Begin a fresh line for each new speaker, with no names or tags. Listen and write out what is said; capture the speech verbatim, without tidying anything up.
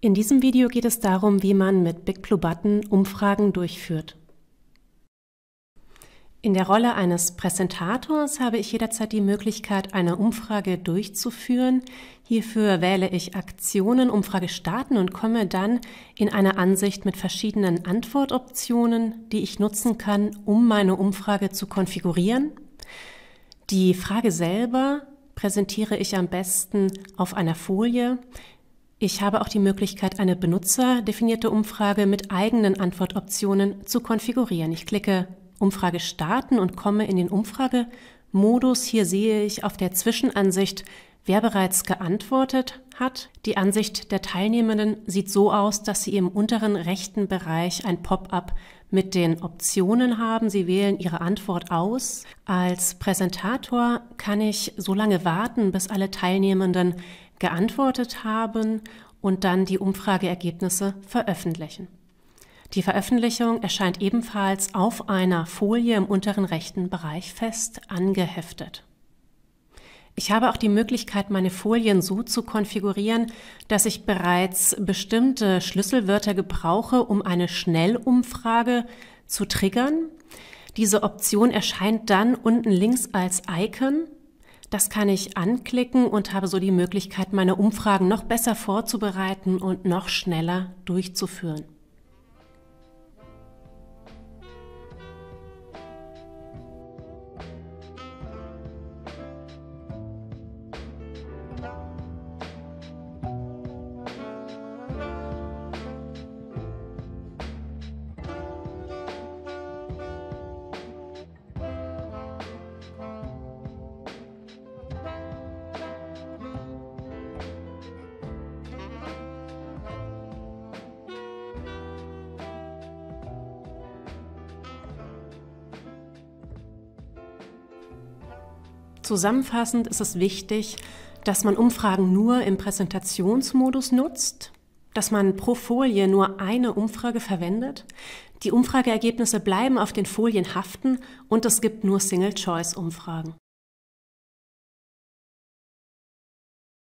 In diesem Video geht es darum, wie man mit BigBlueButton Umfragen durchführt. In der Rolle eines Präsentators habe ich jederzeit die Möglichkeit, eine Umfrage durchzuführen. Hierfür wähle ich Aktionen, Umfrage starten und komme dann in eine Ansicht mit verschiedenen Antwortoptionen, die ich nutzen kann, um meine Umfrage zu konfigurieren. Die Frage selber präsentiere ich am besten auf einer Folie. Ich habe auch die Möglichkeit, eine benutzerdefinierte Umfrage mit eigenen Antwortoptionen zu konfigurieren. Ich klicke Umfrage starten und komme in den Umfragemodus. Hier sehe ich auf der Zwischenansicht, wer bereits geantwortet hat. Die Ansicht der Teilnehmenden sieht so aus, dass sie im unteren rechten Bereich ein Pop-up mit den Optionen haben. Sie wählen ihre Antwort aus. Als Präsentator kann ich so lange warten, bis alle Teilnehmenden geantwortet haben und dann die Umfrageergebnisse veröffentlichen. Die Veröffentlichung erscheint ebenfalls auf einer Folie im unteren rechten Bereich fest angeheftet. Ich habe auch die Möglichkeit, meine Folien so zu konfigurieren, dass ich bereits bestimmte Schlüsselwörter gebrauche, um eine Schnellumfrage zu triggern. Diese Option erscheint dann unten links als Icon. Das kann ich anklicken und habe so die Möglichkeit, meine Umfragen noch besser vorzubereiten und noch schneller durchzuführen. Zusammenfassend ist es wichtig, dass man Umfragen nur im Präsentationsmodus nutzt, dass man pro Folie nur eine Umfrage verwendet, die Umfrageergebnisse bleiben auf den Folien haften und es gibt nur Single-Choice-Umfragen.